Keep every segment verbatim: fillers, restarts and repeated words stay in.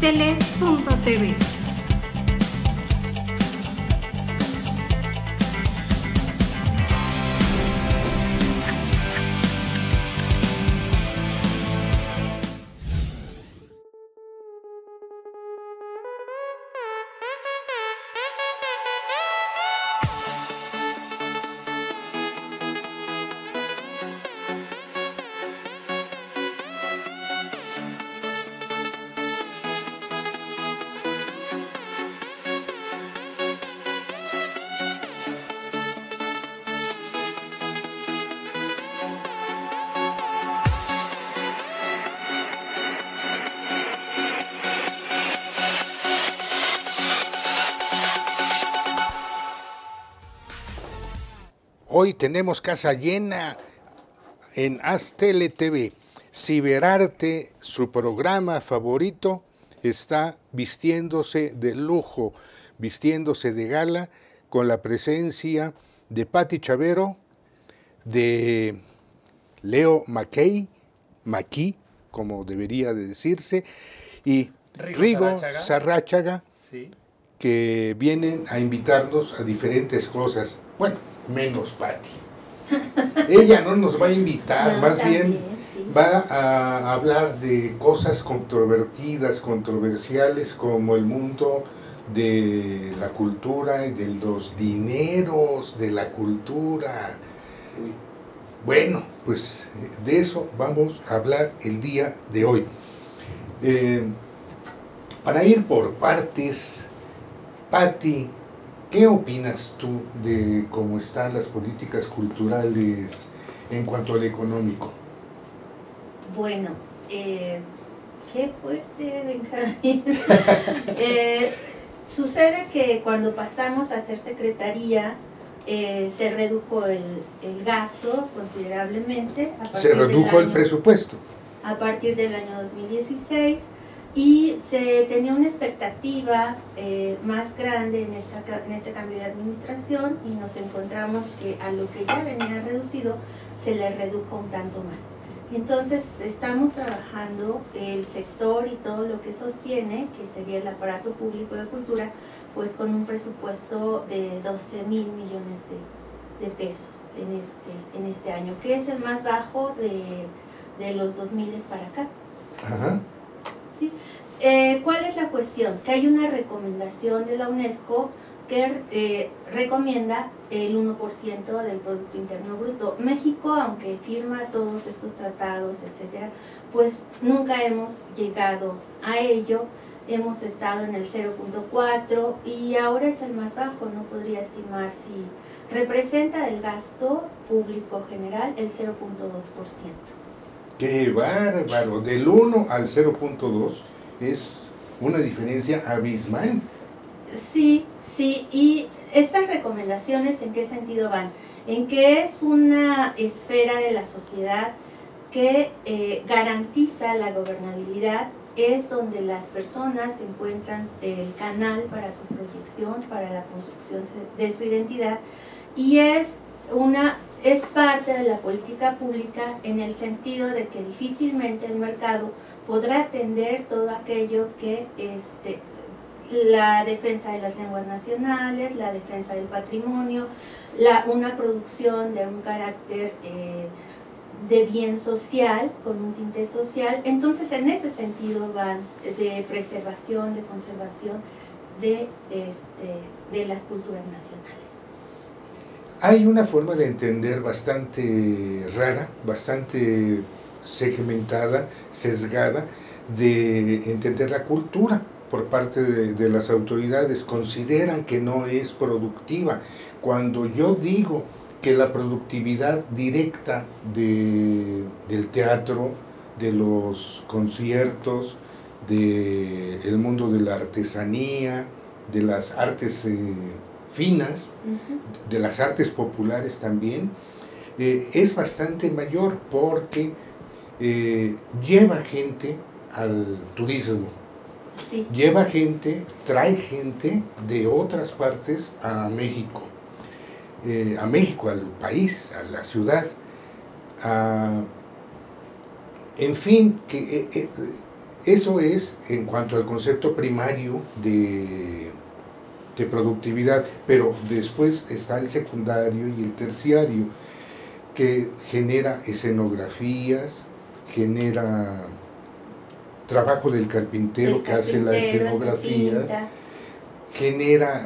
Aztele punto t v. Hoy tenemos casa llena en Aztele T V. Ciberarte, su programa favorito, está vistiéndose de lujo, vistiéndose de gala, con la presencia de Patti Chavero, de Leo Mackey, Mackey, como debería de decirse, y Rigo, Rigo Sarráchaga, Sarráchaga, sí, que vienen a invitarnos a diferentes cosas. Bueno, menos Patti. Ella no nos va a invitar, No, más también, bien sí. va a hablar de cosas controvertidas, controversiales, como el mundo de la cultura y de los dineros de la cultura. Bueno, pues de eso vamos a hablar el día de hoy. Eh, para ir por partes, Patti, ¿qué opinas tú de cómo están las políticas culturales en cuanto al económico? Bueno, eh, qué fuerte, Benjamín. eh, sucede que cuando pasamos a ser secretaría, eh, se redujo el, el gasto considerablemente. A Se partir del redujo el año- presupuesto. A partir del año dos mil dieciséis, y se tenía una expectativa eh, más grande en, esta, ca- en este cambio de administración, y nos encontramos que a lo que ya venía reducido se le redujo un tanto más. Entonces estamos trabajando el sector y todo lo que sostiene, que sería el aparato público de cultura, pues con un presupuesto de doce mil millones de, de pesos en este, en este año, que es el más bajo de, de los dos mil para acá. Ajá. ¿Sí? Eh, ¿Cuál es la cuestión? Que hay una recomendación de la UNESCO que eh, recomienda el uno por ciento del Producto Interno Bruto. México, aunque firma todos estos tratados, etcétera, pues nunca hemos llegado a ello. Hemos estado en el cero punto cuatro y ahora es el más bajo. No podría estimar si representa del gasto público general el cero punto dos por ciento. ¡Qué bárbaro! Del uno al cero punto dos es una diferencia abismal. Sí, sí, y estas recomendaciones, ¿en qué sentido van? En que es una esfera de la sociedad que eh, garantiza la gobernabilidad, es donde las personas encuentran el canal para su proyección, para la construcción de su identidad, y es una es parte de la política pública en el sentido de que difícilmente el mercado podrá atender todo aquello que este, la defensa de las lenguas nacionales, la defensa del patrimonio, la, una producción de un carácter eh, de bien social, con un tinte social. Entonces, en ese sentido van de preservación, de conservación de, este, de las culturas nacionales. Hay una forma de entender bastante rara, bastante segmentada, sesgada, de entender la cultura por parte de, de las autoridades. Consideran que no es productiva. Cuando yo digo que la productividad directa de, del teatro, de los conciertos, del mundo de la artesanía, de las artes eh, finas, uh-huh. de las artes populares también, eh, es bastante mayor porque eh, lleva gente al turismo, sí. lleva gente, trae gente de otras partes a México, eh, a México, al país, a la ciudad, a, en fin, que eh, eh, Eso es en cuanto al concepto primario de, de productividad, pero después está el secundario y el terciario, que genera escenografías, genera trabajo del carpintero El que hace la carpintero, escenografía, pinta. genera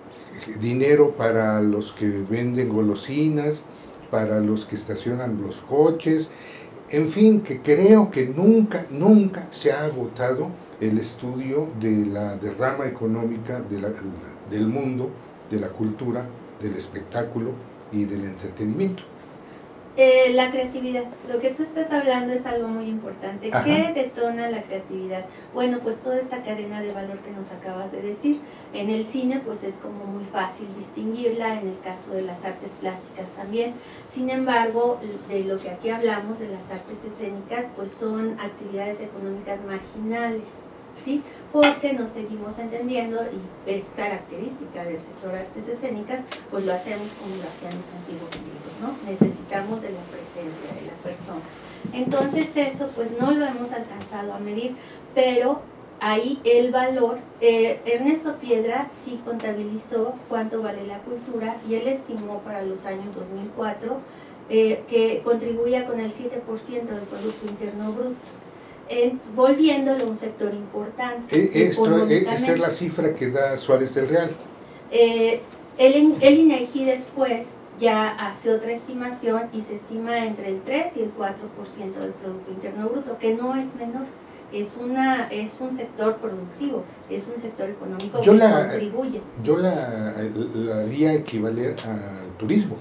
dinero para los que venden golosinas, para los que estacionan los coches, en fin, que creo que nunca, nunca se ha agotado el estudio de la derrama económica de la, del mundo, de la cultura, del espectáculo y del entretenimiento. Eh, la creatividad, lo que tú estás hablando es algo muy importante. Ajá. ¿Qué detona la creatividad? Bueno, pues toda esta cadena de valor que nos acabas de decir. En el cine pues es como muy fácil distinguirla, en el caso de las artes plásticas también. Sin embargo, de lo que aquí hablamos, de las artes escénicas, pues son actividades económicas marginales, ¿sí? Porque nos seguimos entendiendo, y es característica del sector artes escénicas, pues lo hacemos como lo hacían los antiguos griegos, ¿no? Necesitamos de la presencia de la persona. Entonces eso pues no lo hemos alcanzado a medir, pero ahí el valor, eh, Ernesto Piedra sí contabilizó cuánto vale la cultura, y él estimó para los años dos mil cuatro eh, que contribuía con el siete por ciento del Producto Interno Bruto. Eh, volviéndolo un sector importante. Eh, esto, eh, esta es la cifra que da Suárez del Real. Eh, el, el INEGI después ya hace otra estimación y se estima entre el tres y el cuatro por ciento del Producto Interno Bruto, que no es menor. Es, una, es un sector productivo, es un sector económico yo que la, contribuye. Yo la, la haría equivaler al turismo.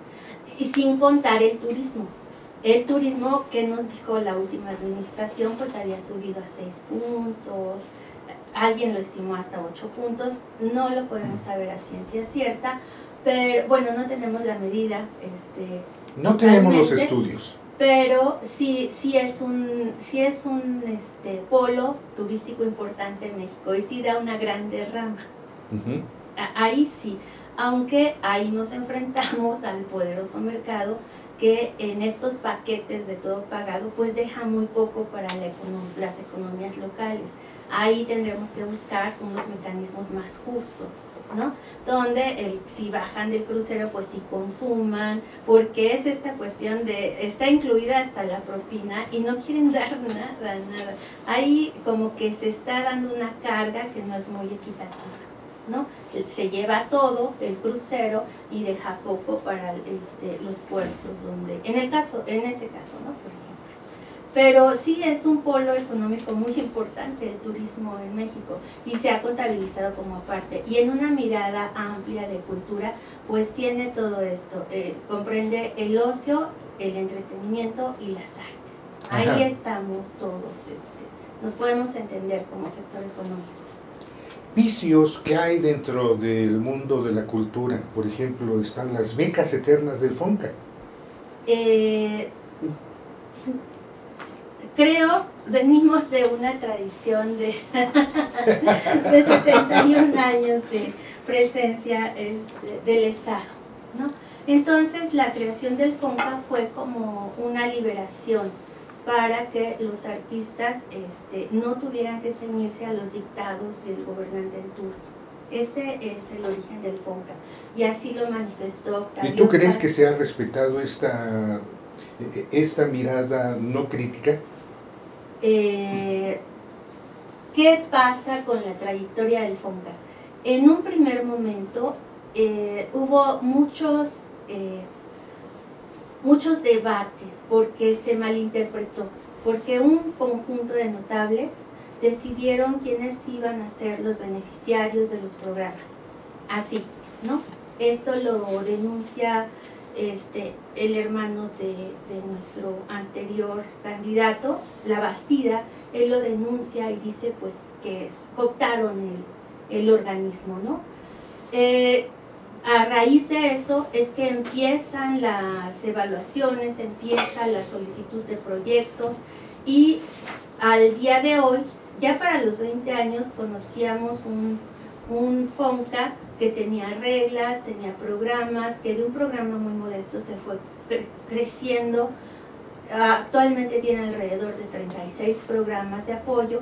Y sin contar el turismo. El turismo, que nos dijo la última administración, pues había subido a seis puntos, alguien lo estimó hasta ocho puntos, no lo podemos saber a ciencia cierta, pero bueno, no tenemos la medida. Este, no tenemos los estudios. Pero sí, sí es un, sí es un este, polo turístico importante en México, y sí da una gran derrama. Uh-huh. Ahí sí, aunque ahí nos enfrentamos al poderoso mercado, que en estos paquetes de todo pagado pues deja muy poco para la econom las economías locales. Ahí tendremos que buscar unos mecanismos más justos, ¿no? Donde el, si bajan del crucero pues sí consuman, porque es esta cuestión de, está incluida hasta la propina y no quieren dar nada, nada. Ahí como que se está dando una carga que no es muy equitativa, ¿no? Se lleva todo el crucero y deja poco para este, los puertos, donde, en el caso, en ese caso, ¿no? Por ejemplo. Pero sí es un polo económico muy importante el turismo en México, y se ha contabilizado como aparte, y en una mirada amplia de cultura pues tiene todo esto, eh, comprende el ocio, el entretenimiento y las artes. Ahí Ajá. estamos todos, este, nos podemos entender como sector económico. Vicios que hay dentro del mundo de la cultura, por ejemplo, están las becas eternas del FONCA. Eh, creo, venimos de una tradición de, de setenta y un años de presencia este, del Estado, ¿no? Entonces la creación del FONCA fue como una liberación para que los artistas este, no tuvieran que ceñirse a los dictados del gobernante en turno. Ese es el origen del FONCA, y así lo manifestó Octavio. ¿Y tú crees que se ha respetado esta, esta mirada no crítica? Eh, ¿Qué pasa con la trayectoria del FONCA? En un primer momento eh, hubo muchos... Eh, muchos debates porque se malinterpretó, porque un conjunto de notables decidieron quiénes iban a ser los beneficiarios de los programas, así, ¿no? Esto lo denuncia este, el hermano de, de nuestro anterior candidato, Labastida. Él lo denuncia y dice pues que es, cooptaron el, el organismo, ¿no? Eh, A raíz de eso es que empiezan las evaluaciones, empieza la solicitud de proyectos, y al día de hoy, ya para los veinte años, conocíamos un, un FONCA que tenía reglas, tenía programas, que de un programa muy modesto se fue cre creciendo actualmente tiene alrededor de treinta y seis programas de apoyo.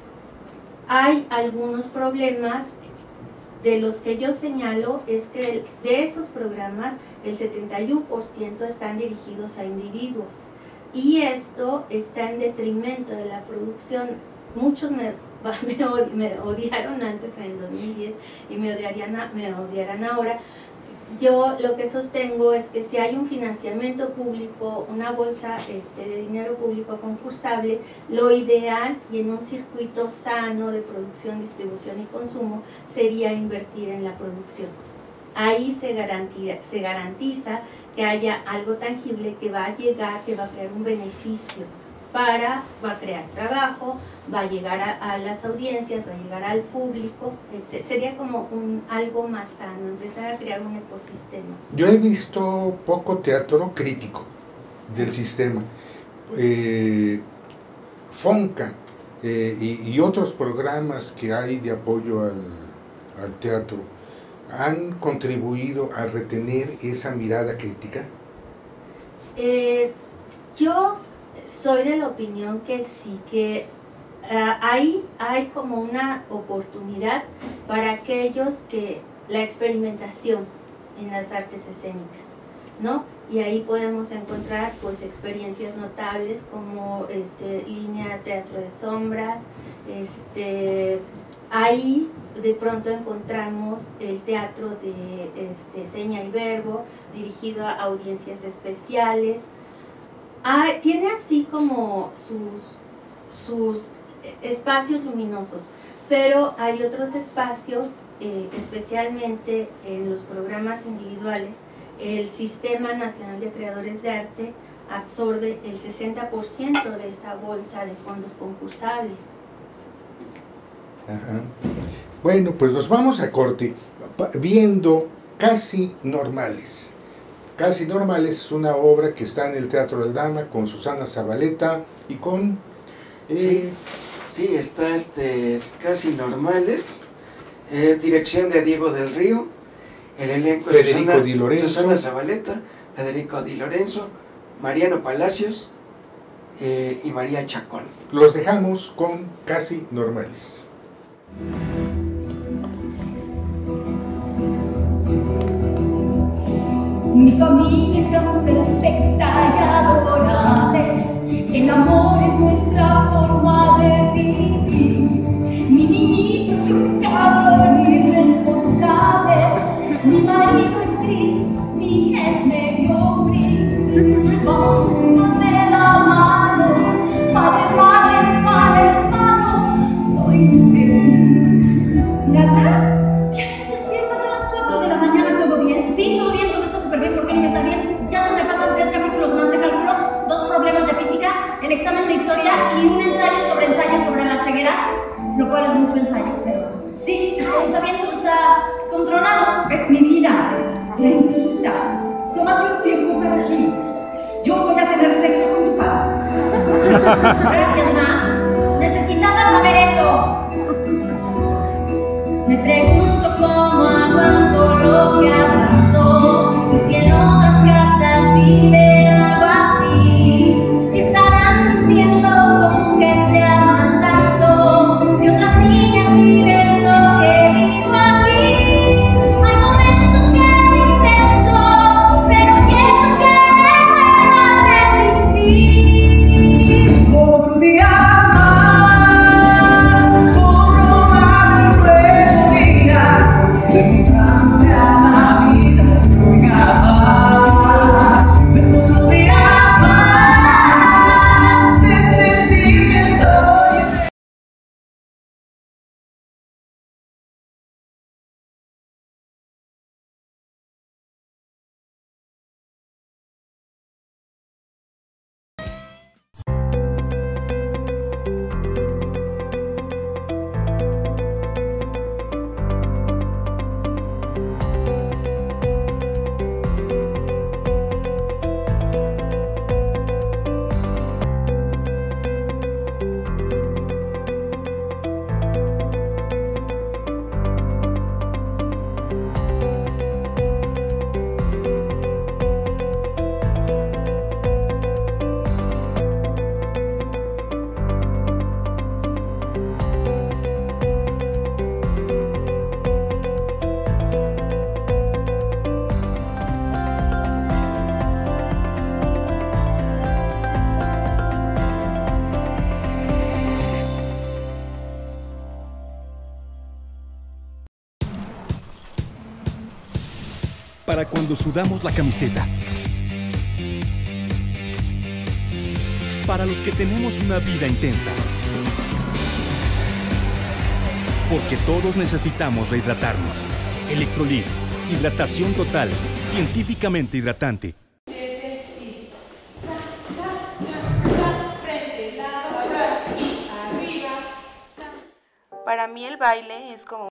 Hay algunos problemas, de los que yo señalo es que de esos programas el setenta y uno por ciento están dirigidos a individuos, y esto está en detrimento de la producción. Muchos me, me, odi, me odiaron antes, en el dos mil diez, y me odiarían, me odiarán ahora. Yo lo que sostengo es que si hay un financiamiento público, una bolsa este, de dinero público concursable, lo ideal y en un circuito sano de producción, distribución y consumo sería invertir en la producción. Ahí se garantiza, se garantiza que haya algo tangible que va a llegar, que va a crear un beneficio para, va a crear trabajo, va a llegar a, a las audiencias, va a llegar al público, etcétera. Sería como un, algo más sano, empezar a crear un ecosistema. Yo he visto poco teatro crítico del sistema. Eh, Fonca eh, y, y otros programas que hay de apoyo al, al teatro han contribuido a retener esa mirada crítica. Eh, yo soy de la opinión que sí, que uh, ahí hay como una oportunidad para aquellos que la experimentación en las artes escénicas, ¿no? Y ahí podemos encontrar pues experiencias notables como este, Línea Teatro de Sombras. Este, ahí de pronto encontramos el teatro de este, seña y verbo dirigido a audiencias especiales. Ah, tiene así como sus, sus espacios luminosos, pero hay otros espacios, eh, especialmente en los programas individuales. El Sistema Nacional de Creadores de Arte absorbe el sesenta por ciento de esta bolsa de fondos concursables. Ajá. Bueno, pues nos vamos a corte viendo Casi Normales. Casi Normales es una obra que está en el Teatro Aldama con Susana Zabaleta y con... Eh... Sí, sí, está este, Casi Normales, eh, dirección de Diego del Río, el elenco es Federico Susana, Di Lorenzo, Susana Zabaleta, Federico Di Lorenzo, Mariano Palacios eh, y María Chacón. Los dejamos con Casi Normales. Mi familia es tan perfecta y adorable, el amor es nuestra forma de vivir. Mi niñito es un cabrón irresponsable, mi marido es gris, mi hija es medio frío. Vamos juntos de la mano, padre, madre, padre, hermano, soy feliz. ¿Nata? ¿Qué haces despierta? Son las cuatro de la mañana, ¿todo bien? Sí, todo bien, todo está súper bien, ¿por qué niña está bien? Ya solo me faltan tres capítulos más de cálculo, dos problemas de física, el examen de historia y un ensayo sobre ensayo sobre la ceguera, lo cual es mucho ensayo, pero sí, todo está bien, todo está controlado. Eh, mi vida, tranquila, tómate un tiempo para ti. Yo voy a tener sexo con tu padre. Gracias, ma. Necesitaba saber eso. Me pregunto cómo aguanto lo que aguanto, y si en otras casas viven algo así, si estarán viendo como que se aman tanto, si otras niñas viven lo que vivo aquí. Hay momentos que me intento, pero siento que me vuelvo a resistir. Otro día más, otro más, demostrarme a la vida. para cuando sudamos la camiseta. Para los que tenemos una vida intensa. Porque todos necesitamos rehidratarnos. Electrolit, hidratación total, científicamente hidratante. Para mí el baile es como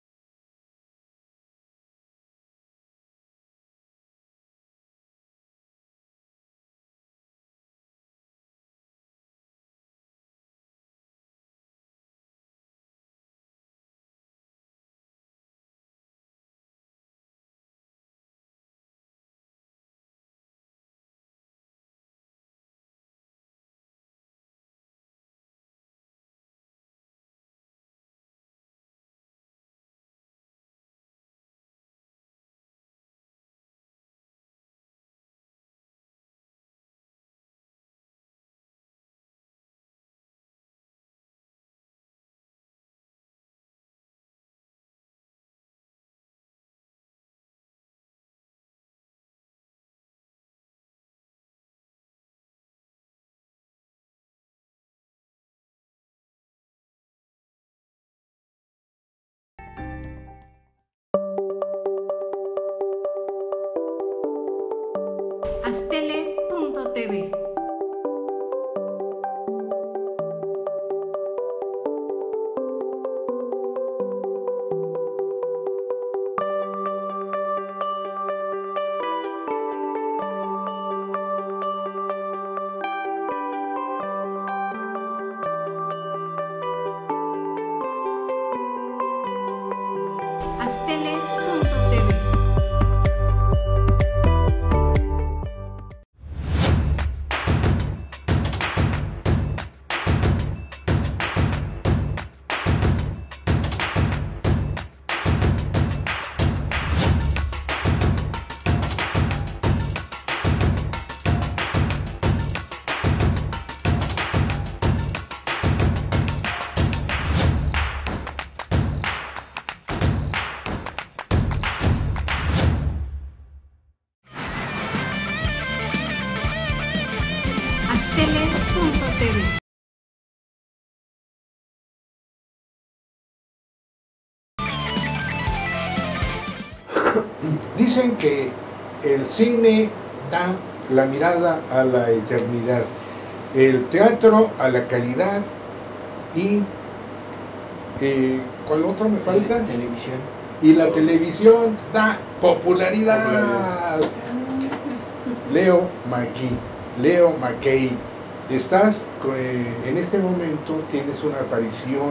Astele punto t v. Astele punto t v. Astele punto t v. Dicen que el cine da la mirada a la eternidad, el teatro a la calidad y eh, ¿cuál otro me falta? Televisión. Y la televisión da popularidad. Leo Mackey, Leo Mackey, estás eh, en este momento tienes una aparición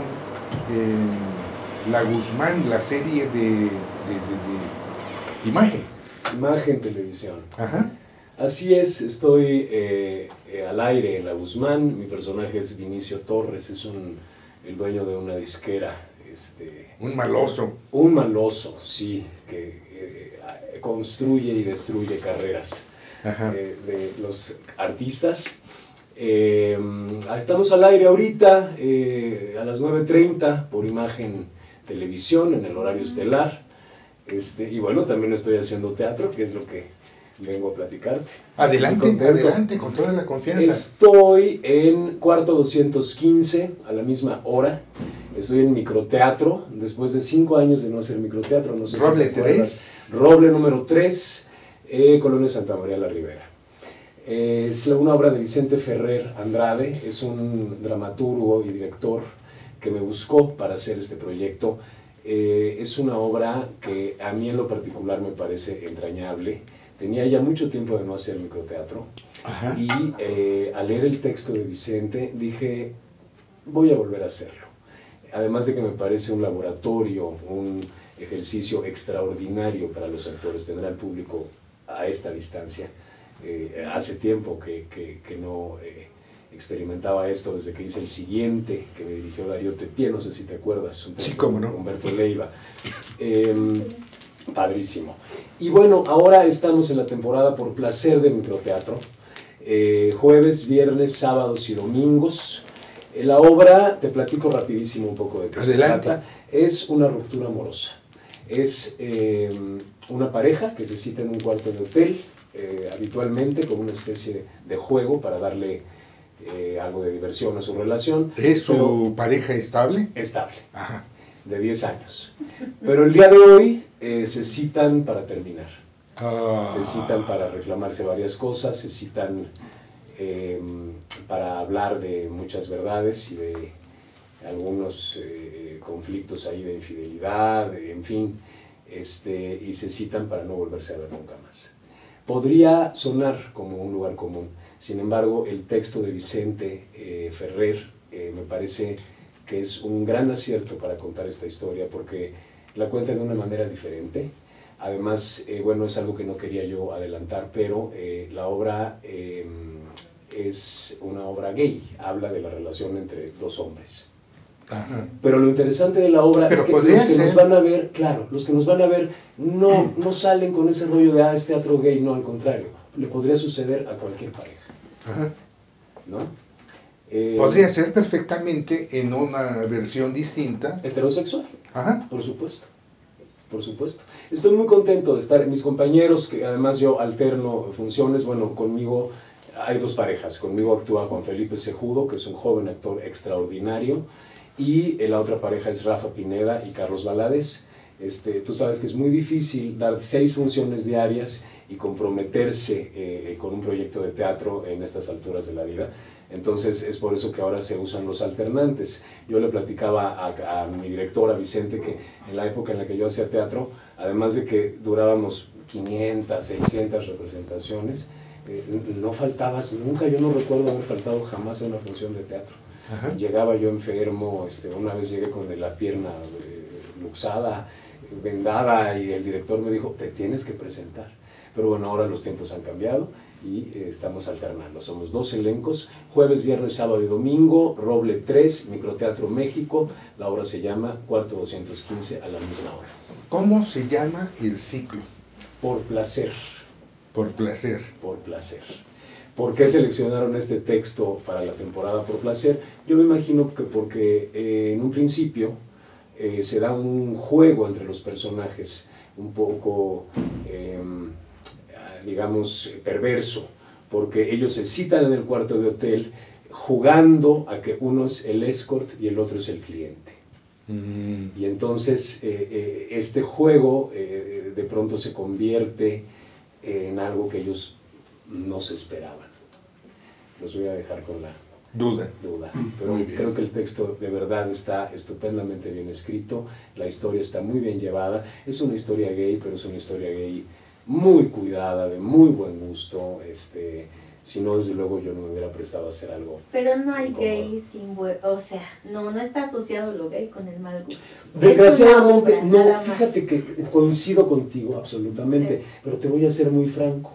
en La Guzmán, la serie de, de, de, de Imagen. Imagen Televisión. Ajá. Así es, estoy eh, eh, al aire en La Guzmán. Mi personaje es Vinicio Torres, es un, el dueño de una disquera. Este, un maloso. Un maloso, sí, que eh, construye y destruye carreras eh, de los artistas. Eh, estamos al aire ahorita eh, a las nueve treinta por Imagen Televisión en el horario estelar. Este, y bueno, también estoy haciendo teatro, que es lo que vengo a platicarte. Adelante, adelante, con toda la confianza. Estoy en Cuarto doscientos quince, a la misma hora. Estoy en microteatro, después de cinco años de no hacer microteatro. No sé Roble si tres. Roble número tres, eh, Colonia Santa María la Ribera. Eh, es una obra de Vicente Ferrer Andrade, es un dramaturgo y director que me buscó para hacer este proyecto. Eh, es una obra que a mí en lo particular me parece entrañable. Tenía ya mucho tiempo de no hacer microteatro. Ajá. Y eh, al leer el texto de Vicente dije, voy a volver a hacerlo. Además de que me parece un laboratorio, un ejercicio extraordinario para los actores, tener al público a esta distancia. Eh, hace tiempo que, que, que no eh, experimentaba esto, desde que hice El Siguiente, que me dirigió Darío Tepié, no sé si te acuerdas, un sí, cómo no. Humberto Leiva. Eh, padrísimo. Y bueno, ahora estamos en la temporada Por Placer de Microteatro, eh, jueves, viernes, sábados y domingos. Eh, la obra, te platico rapidísimo un poco de qué se trata, es una ruptura amorosa. Es eh, una pareja que se cita en un cuarto de hotel, eh, habitualmente como una especie de juego para darle eh, algo de diversión a su relación. ¿Es su pareja estable? Estable, Ajá. de diez años. Pero el día de hoy eh, se citan para terminar. Ah. Se citan para reclamarse varias cosas, se citan eh, para hablar de muchas verdades y de algunos eh, conflictos ahí de infidelidad, de, en fin, este, y se citan para no volverse a ver nunca más. Podría sonar como un lugar común, sin embargo, el texto de Vicente eh, Ferrer eh, me parece que es un gran acierto para contar esta historia, porque la cuenta de una manera diferente. Además, eh, bueno, es algo que no quería yo adelantar, pero eh, la obra eh, es una obra gay, habla de la relación entre dos hombres. Ajá. Pero lo interesante de la obra Pero es que los que ser. nos van a ver, claro, los que nos van a ver no, no salen con ese rollo de, ah, es teatro gay, no, al contrario, le podría suceder a cualquier pareja. Ajá. ¿No? Eh, Podría ser perfectamente en una versión distinta. Heterosexual. Ajá. Por supuesto, por supuesto. Estoy muy contento de estar, mis compañeros, que además yo alterno funciones, bueno, conmigo hay dos parejas, conmigo actúa Juan Felipe Cejudo, que es un joven actor extraordinario, y la otra pareja es Rafa Pineda y Carlos Valadez. Este, tú sabes que es muy difícil dar seis funciones diarias y comprometerse eh, con un proyecto de teatro en estas alturas de la vida. Entonces es por eso que ahora se usan los alternantes. Yo le platicaba a, a mi directora Vicente que en la época en la que yo hacía teatro, además de que durábamos quinientas, seiscientas representaciones, eh, no faltabas nunca, yo no recuerdo haber faltado jamás a una función de teatro. Ajá. Llegaba yo enfermo, este, una vez llegué con la pierna eh, luxada, vendada, y el director me dijo, te tienes que presentar. Pero bueno, ahora los tiempos han cambiado y eh, estamos alternando. Somos dos elencos, jueves, viernes, sábado y domingo, Roble tres, Microteatro México. La obra se llama Cuarto doscientos quince a la misma hora. ¿Cómo se llama el ciclo? Por placer. Por placer. Por placer. ¿Por qué seleccionaron este texto para la temporada Por placer? Yo me imagino que porque eh, en un principio eh, se da un juego entre los personajes un poco, eh, digamos, perverso, porque ellos se citan en el cuarto de hotel jugando a que uno es el escort y el otro es el cliente. Mm. Y entonces eh, eh, este juego eh, de pronto se convierte en algo que ellos no se esperaban. Los voy a dejar con la duda. duda. Pero creo que el texto de verdad está estupendamente bien escrito, la historia está muy bien llevada. Es una historia gay, pero es una historia gay muy cuidada, de muy buen gusto. Este, si no, desde luego yo no me hubiera prestado a hacer algo. Pero no hay incómodo. gay sin buen, o sea, no, no está asociado lo gay con el mal gusto. Desgraciadamente, Es una obra, no, nada más. fíjate que coincido contigo absolutamente, Sí. pero te voy a ser muy franco.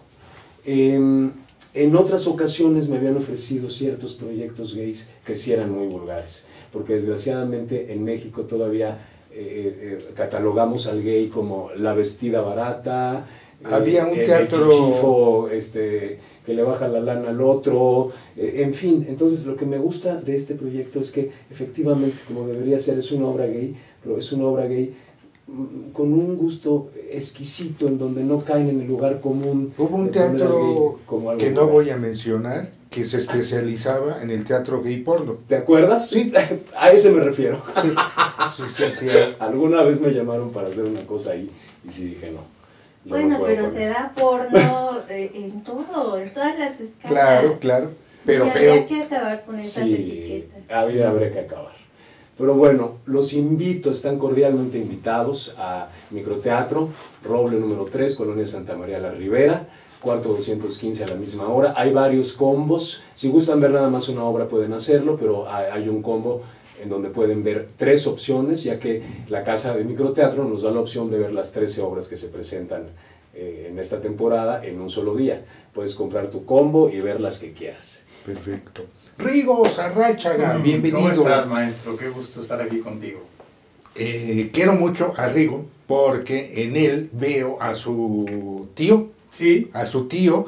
Eh, en otras ocasiones me habían ofrecido ciertos proyectos gays que sí eran muy vulgares, porque desgraciadamente en México todavía eh, eh, catalogamos al gay como la vestida barata, Había un el, teatro... el chichifo, este, que le baja la lana al otro, eh, en fin. Entonces lo que me gusta de este proyecto es que efectivamente, como debería ser, es una obra gay, pero es una obra gay con un gusto exquisito, en donde no caen en el lugar común. Hubo un teatro que no voy a mencionar, que se especializaba en el teatro gay porno. ¿Te acuerdas? Sí. A ese me refiero. Sí, sí, sí, sí. Alguna vez me llamaron para hacer una cosa ahí y sí dije no. Yo Bueno, no puedo pero con se esto. da porno eh, en todo, en todas las escalas. Claro, claro, pero y feo. habría que acabar con esas Sí, etiquetas. habría, habría que acabar. Pero bueno, los invito, están cordialmente invitados a Microteatro, Roble número tres, Colonia Santa María la Ribera, cuarto doscientos quince a la misma hora. Hay varios combos, si gustan ver nada más una obra pueden hacerlo, pero hay, hay un combo en donde pueden ver tres opciones, ya que la Casa de Microteatro nos da la opción de ver las trece obras que se presentan eh, en esta temporada en un solo día. Puedes comprar tu combo y ver las que quieras. Perfecto. Rigo Sarráchaga, Mm, bienvenido. ¿Cómo estás, maestro? Qué gusto estar aquí contigo. Eh, quiero mucho a Rigo porque en él veo a su tío, Sí. a su tío,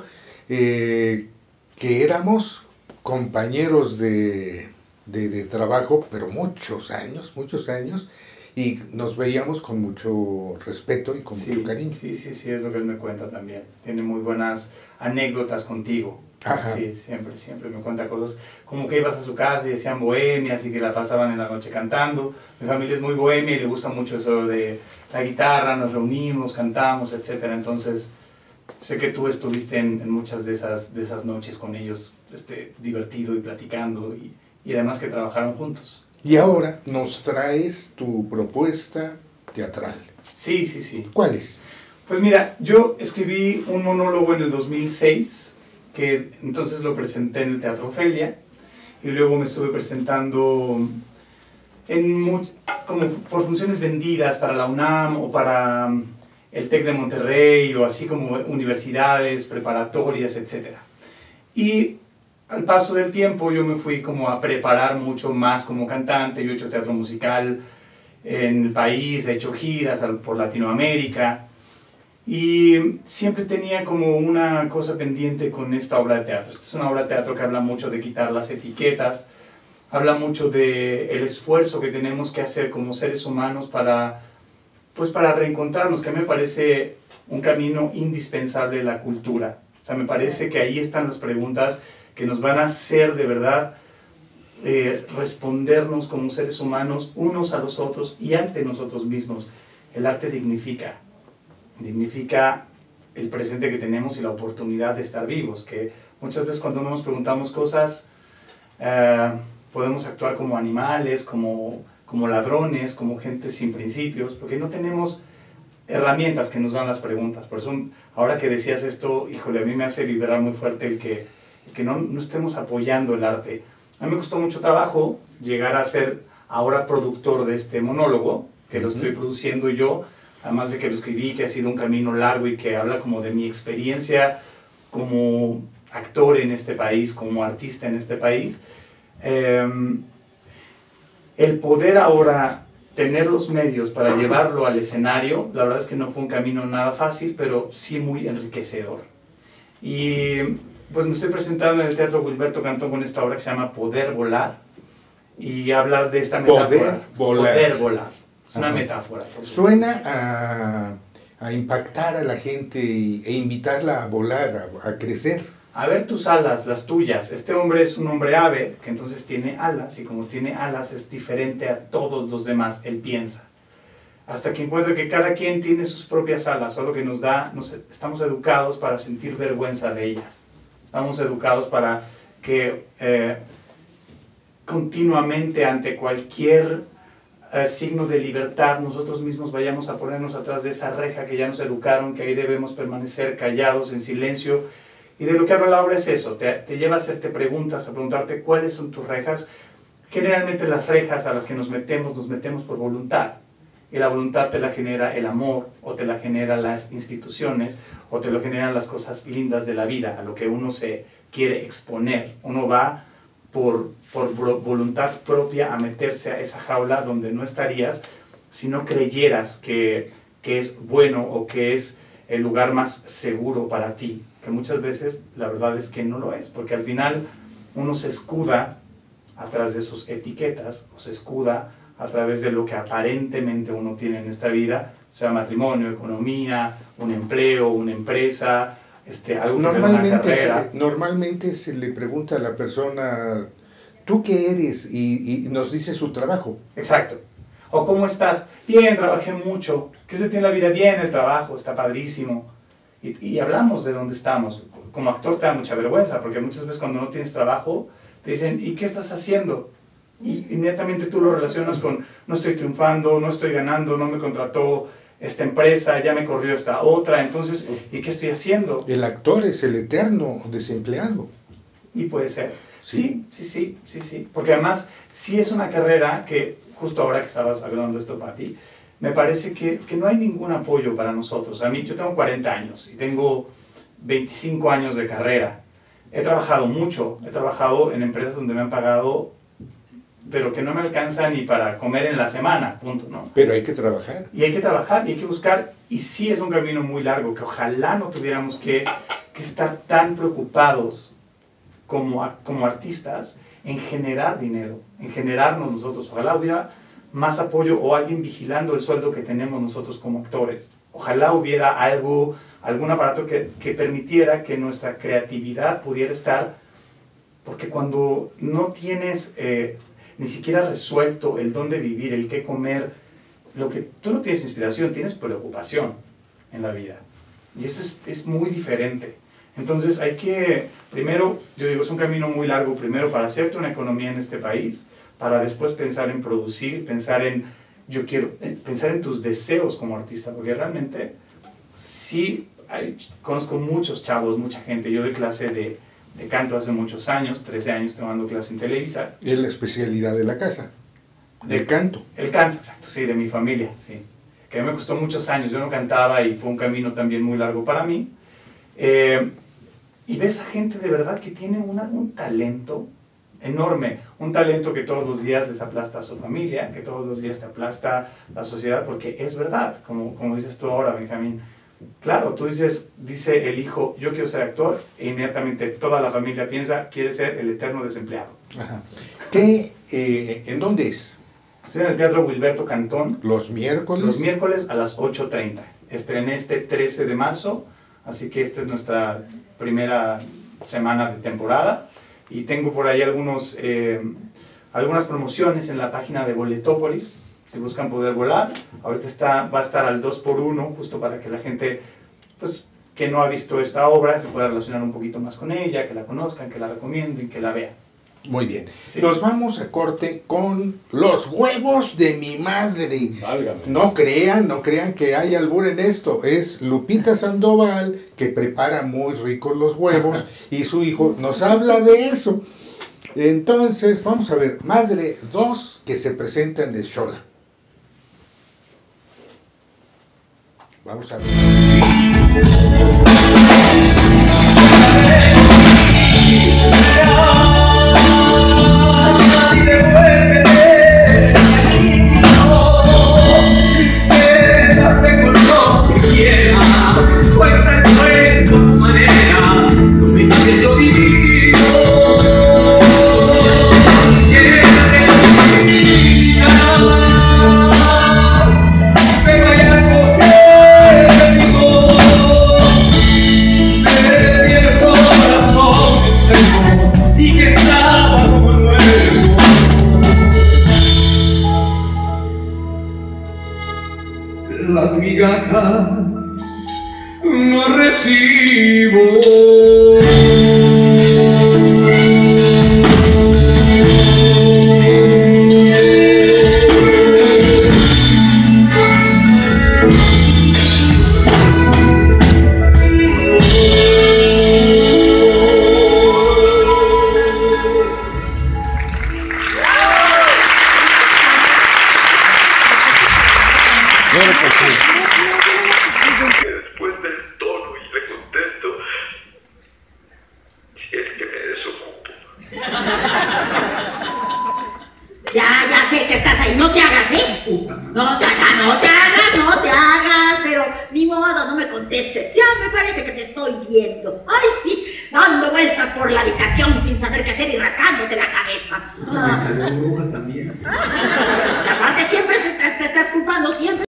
eh, que éramos compañeros de, de, de trabajo, pero muchos años, muchos años, y nos veíamos con mucho respeto y con Sí, mucho cariño. Sí, sí, sí, es lo que él me cuenta también. Tiene muy buenas anécdotas contigo. Ajá. Sí, siempre, siempre me cuenta cosas como que ibas a su casa y decían bohemias y que la pasaban en la noche cantando. Mi familia es muy bohemia y le gusta mucho eso de la guitarra, nos reunimos, cantamos, etcétera. Entonces, sé que tú estuviste en, en muchas de esas, de esas noches con ellos, este, divertido y platicando y, y además que trabajaron juntos. Y ahora nos traes tu propuesta teatral. Sí, sí, sí. ¿Cuál es? Pues mira, yo escribí un monólogo en el dos mil seis, que entonces lo presenté en el Teatro Ofelia, y luego me estuve presentando en muy, como por funciones vendidas para la UNAM o para el TEC de Monterrey, o así como universidades, preparatorias, etcétera. Y al paso del tiempo yo me fui como a preparar mucho más como cantante. Yo he hecho teatro musical en el país, he hecho giras por Latinoamérica, y siempre tenía como una cosa pendiente con esta obra de teatro. Esta es una obra de teatro que habla mucho de quitar las etiquetas, habla mucho del esfuerzo que tenemos que hacer como seres humanos para, pues para reencontrarnos, que a mí me parece un camino indispensable la cultura. O sea, me parece que ahí están las preguntas que nos van a hacer de verdad eh, respondernos como seres humanos unos a los otros y ante nosotros mismos. El arte dignifica. Dignifica el presente que tenemos y la oportunidad de estar vivos, que muchas veces cuando nos preguntamos cosas eh, podemos actuar como animales, como, como ladrones, como gente sin principios, porque no tenemos herramientas que nos dan las preguntas. Por eso ahora que decías esto, híjole, a mí me hace vibrar muy fuerte el que, el que no, no estemos apoyando el arte. A mí me costó mucho trabajo llegar a ser ahora productor de este monólogo, que lo estoy produciendo yo, además de que lo escribí, que ha sido un camino largo y que habla como de mi experiencia como actor en este país, como artista en este país. Eh, el poder ahora tener los medios para llevarlo al escenario, la verdad es que no fue un camino nada fácil, pero sí muy enriquecedor. Y pues me estoy presentando en el Teatro Wilberto Cantón con esta obra que se llama Poder Volar, y hablas de esta metáfora. Poder volar. Poder volar. Es una Ajá. metáfora. Suena a, a impactar a la gente y, e invitarla a volar, a, a crecer. A ver tus alas, las tuyas. Este hombre es un hombre ave, que entonces tiene alas, y como tiene alas es diferente a todos los demás, él piensa. Hasta que encuentra que cada quien tiene sus propias alas, solo que nos da, nos, estamos educados para sentir vergüenza de ellas. Estamos educados para que eh, continuamente ante cualquier Uh, signo de libertad, nosotros mismos vayamos a ponernos atrás de esa reja que ya nos educaron, que ahí debemos permanecer callados, en silencio. Y de lo que habla la obra es eso, te, te lleva a hacerte preguntas, a preguntarte cuáles son tus rejas. Generalmente las rejas a las que nos metemos, nos metemos por voluntad. Y la voluntad te la genera el amor, o te la generan las instituciones, o te lo generan las cosas lindas de la vida, a lo que uno se quiere exponer. Uno va por, por voluntad propia a meterse a esa jaula donde no estarías si no creyeras que, que es bueno o que es el lugar más seguro para ti, que muchas veces la verdad es que no lo es, porque al final uno se escuda atrás de sus etiquetas, o se escuda a través de lo que aparentemente uno tiene en esta vida, sea matrimonio, economía, un empleo, una empresa, Este, algo que normalmente, una carrera. se, normalmente se le pregunta a la persona, ¿tú qué eres? Y, y nos dice su trabajo. Exacto. O ¿cómo estás? Bien, trabajé mucho. ¿Qué se tiene en la vida? Bien, el trabajo, está padrísimo. Y, y hablamos de dónde estamos. Como actor te da mucha vergüenza, porque muchas veces cuando no tienes trabajo, te dicen, ¿y qué estás haciendo? Y inmediatamente tú lo relacionas con, no estoy triunfando, no estoy ganando, no me contrató esta empresa, ya me corrió esta otra, entonces, ¿y qué estoy haciendo? El actor es el eterno desempleado. Y puede ser. Sí, sí, sí, sí, sí. Porque además, sí es una carrera que, justo ahora que estabas hablando de esto, Pati, me parece que, que no hay ningún apoyo para nosotros. A mí, yo tengo cuarenta años y tengo veinticinco años de carrera. He trabajado mucho, he trabajado en empresas donde me han pagado, pero que no me alcanza ni para comer en la semana, punto, ¿no? Pero hay que trabajar. Y hay que trabajar, y hay que buscar, y sí es un camino muy largo, que ojalá no tuviéramos que, que estar tan preocupados como, como artistas en generar dinero, en generarnos nosotros. Ojalá hubiera más apoyo o alguien vigilando el sueldo que tenemos nosotros como actores. Ojalá hubiera algo, algún aparato que, que permitiera que nuestra creatividad pudiera estar, porque cuando no tienes eh, ni siquiera resuelto el dónde vivir, el qué comer, lo que tú no tienes inspiración, tienes preocupación en la vida. Y eso es, es muy diferente. Entonces hay que, primero, yo digo, es un camino muy largo, primero para hacerte una economía en este país, para después pensar en producir, pensar en, yo quiero, pensar en tus deseos como artista, porque realmente sí, hay, conozco muchos chavos, mucha gente, yo doy clase de, de canto hace muchos años, trece años tomando clase en Televisa. Es la especialidad de la casa, del canto. El canto, exacto, sí, de mi familia, sí. Que me costó muchos años, yo no cantaba y fue un camino también muy largo para mí. Eh, y ves a gente de verdad que tiene una, un talento enorme, un talento que todos los días les aplasta a su familia, que todos los días te aplasta la sociedad, porque es verdad, como, como dices tú ahora, Benjamín. Claro, tú dices, dice el hijo, yo quiero ser actor, e inmediatamente toda la familia piensa, quiere ser el eterno desempleado. Ajá. ¿Qué, eh, ¿En dónde es? Estoy en el Teatro Wilberto Cantón. ¿Los miércoles? Los miércoles a las ocho treinta. Estrené este trece de marzo, así que esta es nuestra primera semana de temporada. Y tengo por ahí algunos, eh, algunas promociones en la página de Boletópolis, si buscan Poder Volar. Ahorita está, va a estar al dos por uno, justo para que la gente pues, que no ha visto esta obra se pueda relacionar un poquito más con ella, que la conozcan, que la recomienden, que la vean. Muy bien. Sí. Nos vamos a corte con los huevos de mi madre. Válgame. No crean, no crean que hay albur en esto. Es Lupita Sandoval, que prepara muy ricos los huevos, y su hijo nos habla de eso. Entonces, vamos a ver, Madre dos, que se presentan de Xola. Vamos a ver. Las migajas no recibo. Ya, ya sé que estás ahí, no te hagas, ¿eh? No te hagas, no te hagas, no te hagas, pero ni modo, no me contestes. Ya me parece que te estoy viendo. Ay, sí, dando vueltas por la habitación sin saber qué hacer y rascándote la cabeza. Ah. Me salió bruja también. Y aparte siempre se está- te estás culpando, siempre.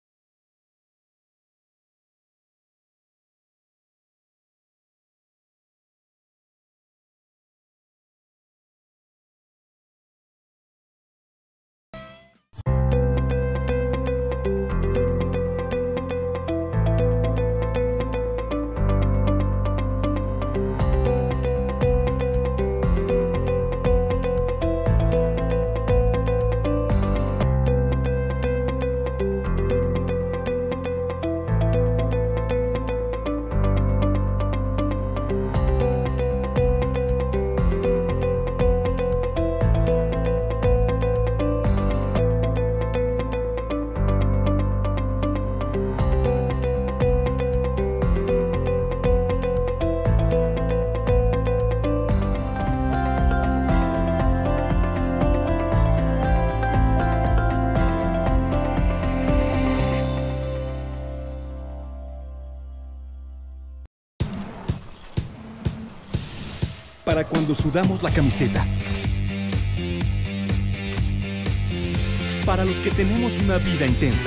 Para cuando sudamos la camiseta. para los que tenemos una vida intensa.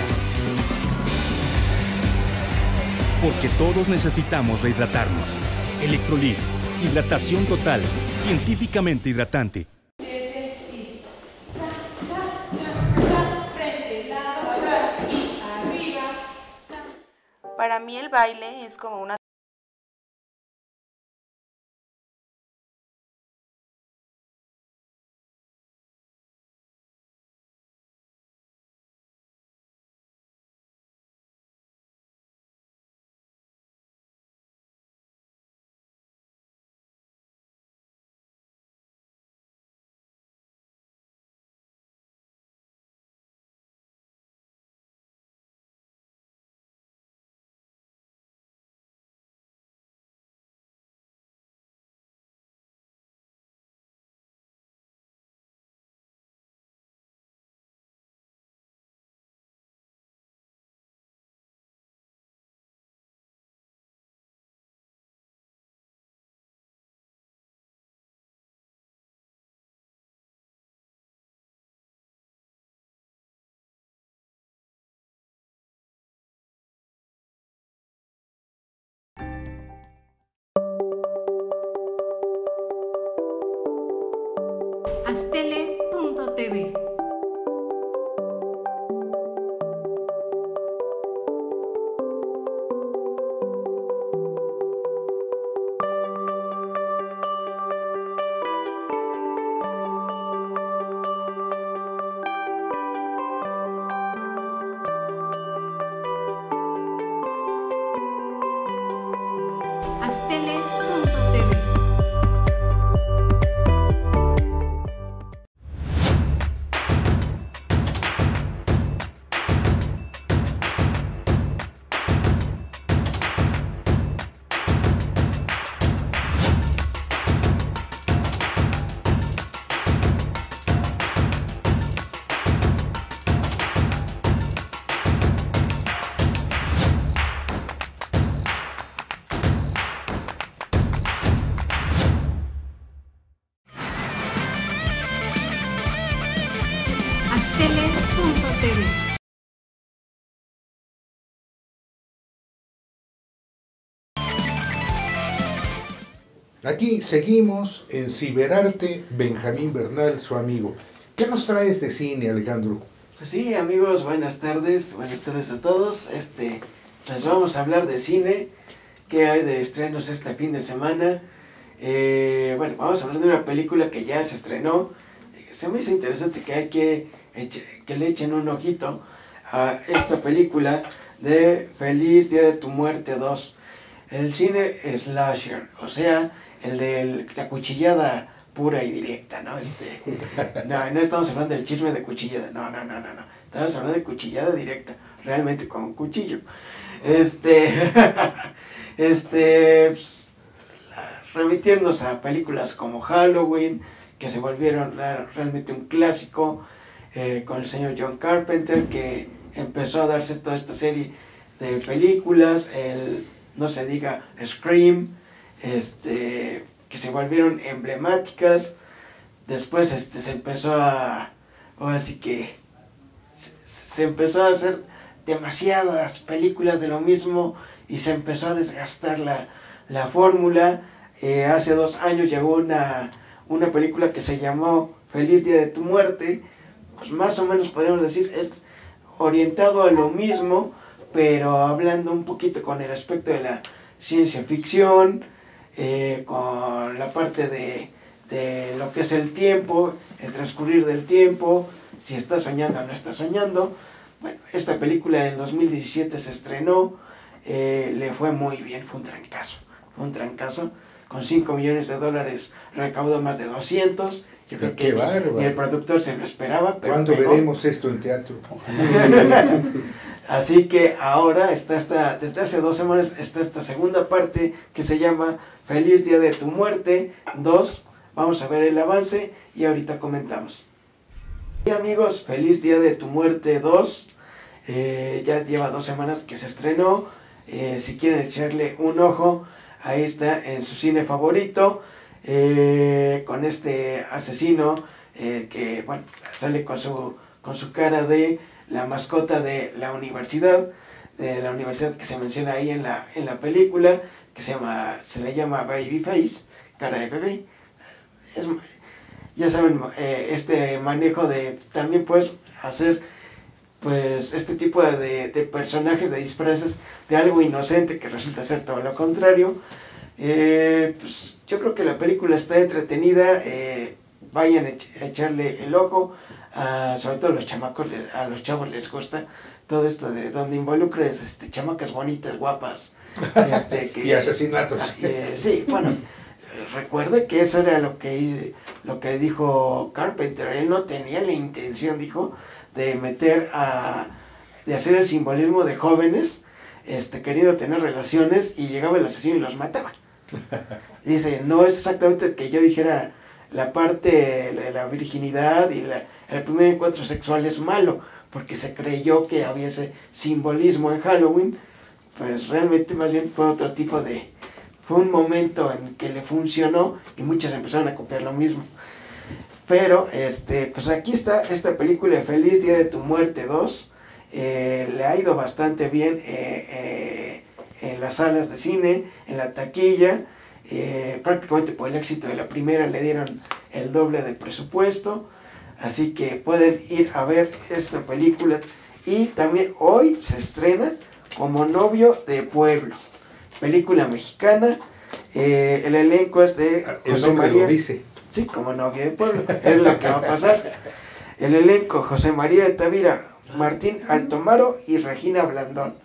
Porque todos necesitamos rehidratarnos. Electrolit, hidratación total, científicamente hidratante. Para mí el baile es como una Astele punto T V. Astele punto T V. Astele punto T V. Aquí seguimos en Ciberarte, Benjamín Bernal, su amigo. ¿Qué nos traes de cine, Alejandro? Pues sí, amigos, buenas tardes, buenas tardes a todos. Este, les vamos a hablar de cine, qué hay de estrenos este fin de semana. Eh, bueno, vamos a hablar de una película que ya se estrenó. Se me hizo interesante que hay que, que le echen un ojito a esta película de Feliz Día de tu Muerte dos. El cine slasher, o sea, el de la cuchillada pura y directa, ¿no? Este, no, no estamos hablando del chisme de cuchillada, no, no, no, no, no. Estamos hablando de cuchillada directa, realmente con un cuchillo. Este, este, pues, remitirnos a películas como Halloween, que se volvieron realmente un clásico, eh, con el señor John Carpenter, que empezó a darse toda esta serie de películas, el, no se diga Scream, este, que se volvieron emblemáticas. Después este, se empezó a, ahora sí que, se, se empezó a hacer demasiadas películas de lo mismo y se empezó a desgastar la, la fórmula. Eh, hace dos años llegó una, una película que se llamó Feliz Día de tu Muerte, pues más o menos podemos decir es orientado a lo mismo, pero hablando un poquito con el aspecto de la ciencia ficción, eh, con la parte de, de lo que es el tiempo, el transcurrir del tiempo, si está soñando o no está soñando. Bueno, esta película en el dos mil diecisiete se estrenó, eh, le fue muy bien, fue un trancazo, fue un trancazo, con cinco millones de dólares recaudó más de doscientos. Yo creo Qué que bárbaro. ni el productor se lo esperaba, pero ¿Cuándo pegó. veremos esto en teatro? Así que ahora está esta, desde hace dos semanas está esta segunda parte que se llama Feliz Día de tu Muerte dos. Vamos a ver el avance y ahorita comentamos. Y amigos, Feliz Día de tu Muerte dos. Eh, ya lleva dos semanas que se estrenó. Eh, si quieren echarle un ojo, ahí está en su cine favorito. Eh, con este asesino eh, que bueno, sale con su con su cara de la mascota de la universidad, de la universidad que se menciona ahí en la, en la película, que se llama, se le llama Babyface, cara de bebé. Es, ya saben, eh, este manejo de también pues hacer pues este tipo de, de personajes, de disfraces de algo inocente que resulta ser todo lo contrario. Eh, pues yo creo que la película está entretenida, eh, vayan a echarle el ojo, a, sobre todo a los chamacos, a los chavos les gusta todo esto de donde involucres este, chamacas bonitas, guapas. Este, que, y asesinatos. Eh, sí, bueno, recuerde que eso era lo que, lo que dijo Carpenter, él no tenía la intención, dijo, de meter a, de hacer el simbolismo de jóvenes, este, queriendo tener relaciones y llegaba el asesino y los mataba. Dice, no es exactamente que yo dijera la parte de la virginidad y la, el primer encuentro sexual es malo, porque se creyó que había ese simbolismo en Halloween, pues realmente más bien fue otro tipo de, fue un momento en que le funcionó y muchos empezaron a copiar lo mismo. Pero, este, pues aquí está esta película, Feliz Día de tu Muerte dos, eh, le ha ido bastante bien eh, eh, en las salas de cine, en la taquilla, eh, prácticamente por el éxito de la primera le dieron el doble de presupuesto, así que pueden ir a ver esta película. Y también hoy se estrena Como Novio de Pueblo, película mexicana, eh, el elenco es de José María, lo dice. Sí, Como Novio de Pueblo, es lo que va a pasar. El elenco: José María de Tavira, Martín Altomaro y Regina Blandón.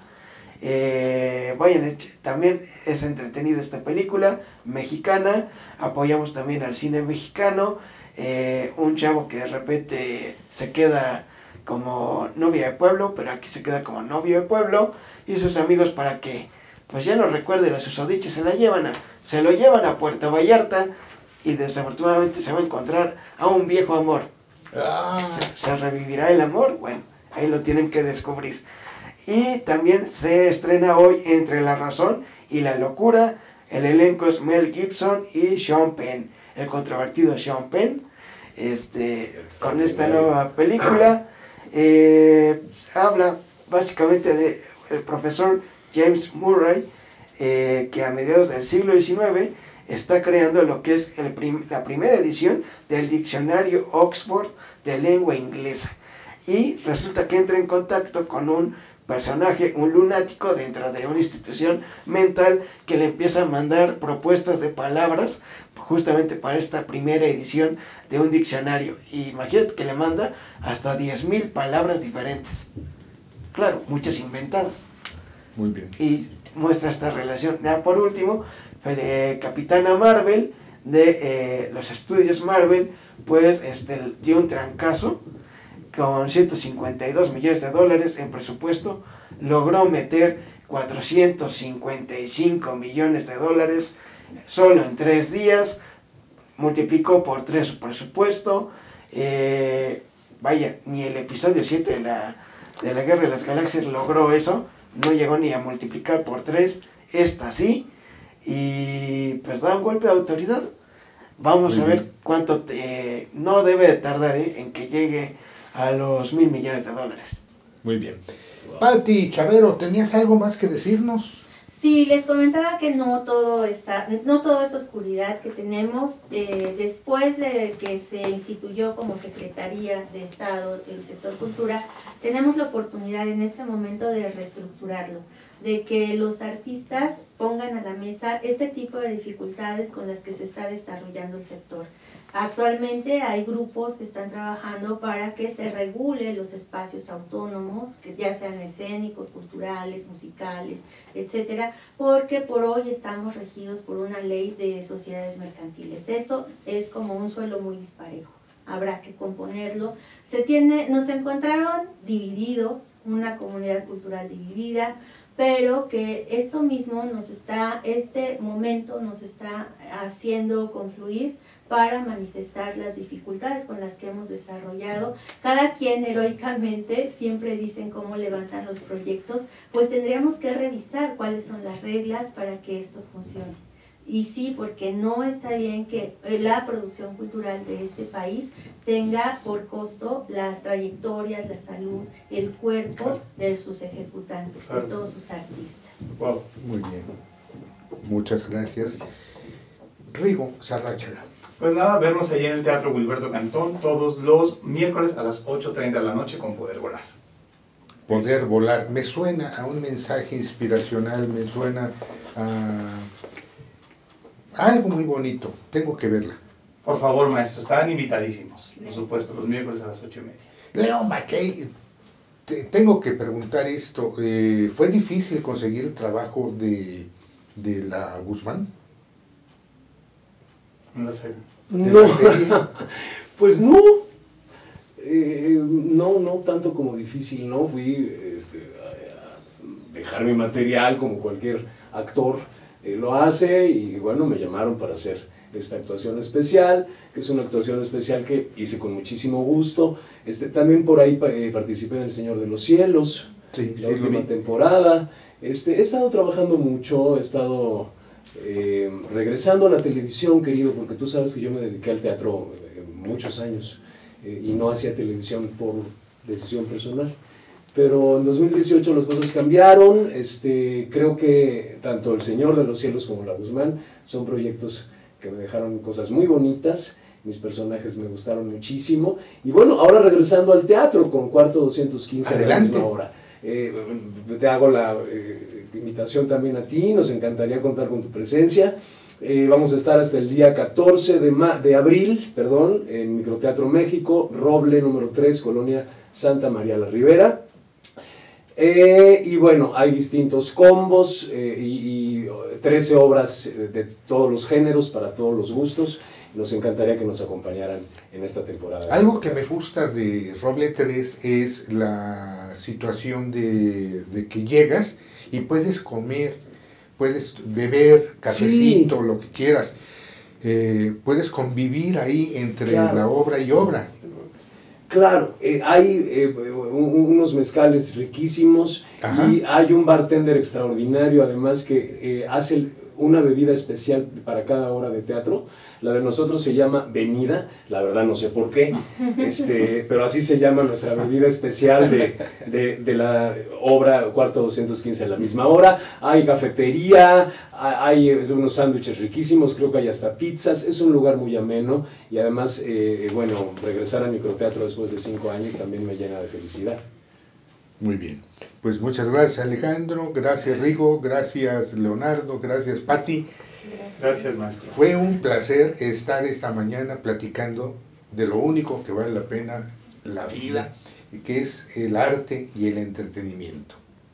Eh, vayan, también es entretenida esta película mexicana, apoyamos también al cine mexicano, eh, un chavo que de repente se queda como novia de pueblo, pero aquí se queda como novio de pueblo, y sus amigos, para que pues ya no recuerden a sus susodichos, se la llevan a, se lo llevan a Puerto Vallarta, y desafortunadamente se va a encontrar a un viejo amor. Ah. ¿Se, ¿Se revivirá el amor? Bueno, ahí lo tienen que descubrir. Y también se estrena hoy Entre la Razón y la Locura. El elenco es Mel Gibson y Sean Penn, el controvertido Sean Penn, este, con esta nueva película. Eh, habla básicamente de el profesor James Murray, eh, que a mediados del siglo diecinueve está creando lo que es el prim la primera edición del diccionario Oxford de lengua inglesa, y resulta que entra en contacto con un personaje, un lunático dentro de una institución mental, que le empieza a mandar propuestas de palabras justamente para esta primera edición de un diccionario. Y imagínate que le manda hasta diez mil palabras diferentes, claro, muchas inventadas. Muy bien. Y muestra esta relación. Ya por último, eh, Capitana Marvel de eh, los estudios Marvel, pues este, dio un trancazo con ciento cincuenta y dos millones de dólares en presupuesto, logró meter cuatrocientos cincuenta y cinco millones de dólares solo en tres días, multiplicó por tres su presupuesto. Eh, vaya, ni el episodio siete de la, de la Guerra de las Galaxias logró eso, no llegó ni a multiplicar por tres, esta sí, y pues da un golpe de autoridad. Vamos Muy a ver bien. cuánto te, no debe de tardar ¿eh? en que llegue a los mil millones de dólares. Muy bien. Wow. Pati, Chavero, ¿tenías algo más que decirnos? Sí, les comentaba que no todo está, no todo es oscuridad que tenemos. Eh, después de que se instituyó como Secretaría de Estado el sector cultura, tenemos la oportunidad en este momento de reestructurarlo, de que los artistas pongan a la mesa este tipo de dificultades con las que se está desarrollando el sector. Actualmente hay grupos que están trabajando para que se regule los espacios autónomos, que ya sean escénicos, culturales, musicales, etcétera, porque por hoy estamos regidos por una ley de sociedades mercantiles. Eso es como un suelo muy disparejo, habrá que componerlo. Se tiene, nos encontraron divididos, una comunidad cultural dividida, pero que esto mismo nos está, este momento nos está haciendo confluir para manifestar las dificultades con las que hemos desarrollado. Cada quien heroicamente, siempre dicen cómo levantan los proyectos, pues tendríamos que revisar cuáles son las reglas para que esto funcione. Y sí, porque no está bien que la producción cultural de este país tenga por costo las trayectorias, la salud, el cuerpo de sus ejecutantes, de todos sus artistas. Wow. Muy bien. Muchas gracias. Rigo Sarráchaga. Pues nada, vernos allí en el Teatro Wilberto Cantón todos los miércoles a las ocho treinta de la noche con Poder Volar. Poder Volar. Me suena a un mensaje inspiracional, me suena a algo muy bonito. Tengo que verla. Por favor, maestro, están invitadísimos. Por supuesto, los miércoles a las ocho y media. Leo Mackay, te tengo que preguntar esto. Eh, ¿Fue difícil conseguir el trabajo de, de la Guzmán? En la serie. No, pues no. Eh, no, no tanto como difícil, ¿no? Fui este, a dejar mi material como cualquier actor eh, lo hace, y bueno, me llamaron para hacer esta actuación especial, que es una actuación especial que hice con muchísimo gusto. Este, también por ahí eh, participé en El Señor de los Cielos, sí, la sí, última temporada. Este, he estado trabajando mucho, he estado eh, regresando a la televisión, querido, porque tú sabes que yo me dediqué al teatro eh, muchos años eh, y no hacía televisión por decisión personal. Pero en dos mil dieciocho las cosas cambiaron. Este, creo que tanto El Señor de los Cielos como La Guzmán son proyectos que me dejaron cosas muy bonitas. Mis personajes me gustaron muchísimo. Y bueno, ahora regresando al teatro con Cuarto doscientos quince a la misma hora. Eh, te hago la eh, invitación también a ti, nos encantaría contar con tu presencia. Eh, vamos a estar hasta el día catorce de, ma de abril, perdón, en Microteatro México, Roble número tres, Colonia Santa María la Ribera. Eh, y bueno, hay distintos combos eh, y, y trece obras de todos los géneros, para todos los gustos. Nos encantaría que nos acompañaran en esta temporada. Algo que me gusta de Roble tres es la situación de, de que llegas y puedes comer, puedes beber cafecito, sí, lo que quieras. Eh, puedes convivir ahí entre claro. la obra y obra. Claro, eh, hay eh, unos mezcales riquísimos. Ajá. Y hay un bartender extraordinario además que eh, hace una bebida especial para cada obra de teatro. La de nosotros se llama Venida, la verdad no sé por qué, este, pero así se llama nuestra bebida especial de, de, de la obra Cuarto doscientos quince a la misma hora. Hay cafetería, hay unos sándwiches riquísimos, creo que hay hasta pizzas. Es un lugar muy ameno y además, eh, bueno, regresar al microteatro después de cinco años también me llena de felicidad. Muy bien, pues muchas gracias Alejandro, gracias Rigo, gracias Leonardo, gracias Patti. Gracias, maestro. Fue un placer estar esta mañana platicando de lo único que vale la pena, la vida, que es el arte y el entretenimiento.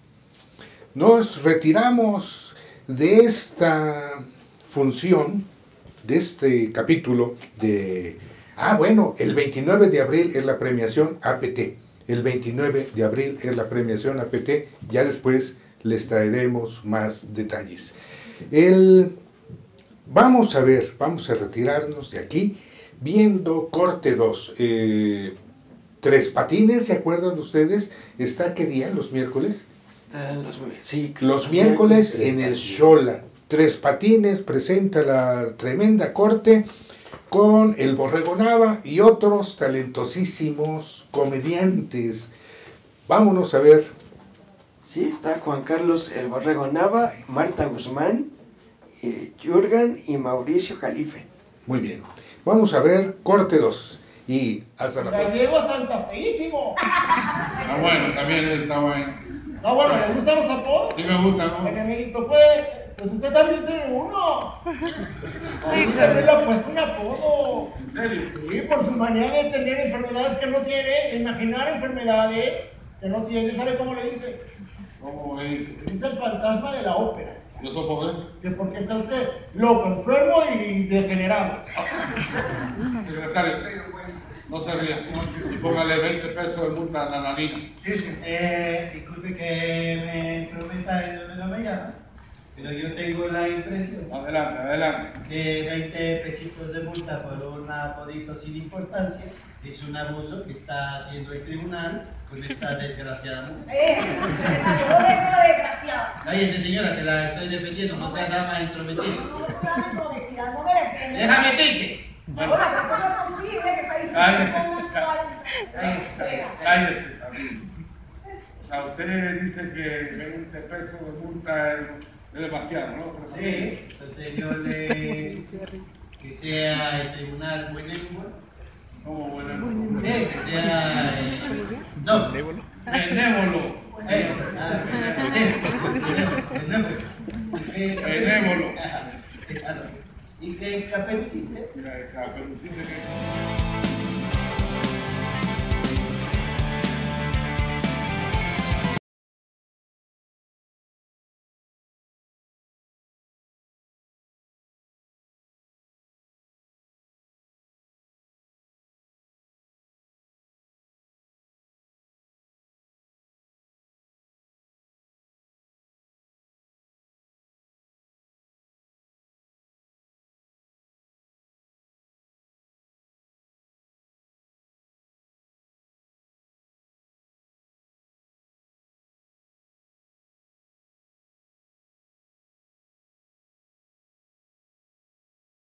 Nos retiramos de esta función, de este capítulo de... Ah, bueno, el veintinueve de abril es la premiación A P T. El veintinueve de abril es la premiación A P T. Ya después les traeremos más detalles. El... Vamos a ver, vamos a retirarnos de aquí viendo corte dos. Eh, Tres Patines, ¿se acuerdan ustedes? ¿Está qué día? ¿Los miércoles? Están los, sí, los miércoles en el Xola. Tres Patines presenta la tremenda corte con el Borrego Nava y otros talentosísimos comediantes. Vámonos a ver. Sí, está Juan Carlos el Borrego Nava, Marta Guzmán, Jürgen y Mauricio Jalife. Muy bien. Vamos a ver corte dos. Y hasta la próxima. Gallego Santa Feísimo. Ah, bueno, también está bueno. Ah, bueno, ¿le gustan los zapones? Sí me gusta, ¿no? Oye, amiguito, pues, pues usted también tiene uno. Usted le ha puesto un apodo. ¿En serio? Sí, por su manera de tener enfermedades que no tiene, de imaginar enfermedades que no tiene. ¿Sabe cómo le dice? ¿Cómo le dice? Dice el fantasma de la ópera. ¿Yo soy por qué? Que porque está usted loco, enfermo y degenerado. Secretario, no se ría. Y póngale veinte pesos de multa a la nanina. Sí, sí. Eh, disculpe que me entrometa en donde no me llama, pero yo tengo la impresión. Adelante, adelante. Que veinte pesitos de multa por un apodito sin importancia es un abuso que está haciendo el tribunal con esta desgraciada mujer. ¡Eh! ¡No es una desgraciada! Cállese, señora, que la estoy defendiendo, no sea nada más entrometido. tránsito de equidad no merece. Déjame decirte. Ahora, ¿cómo es posible que el país se ponga Cállese, cállese. O sea, usted dice que veinte pesos de multa es, es demasiado, ¿no? Sí, entonces yo le... que sea el tribunal benévolo. ¿Cómo benévolo? Sí, que sea... Eh, no. Benévolo. Benévolo. Eh, ah, benévolo. Benévolo. Y que caperucite. Mira, caperucite que...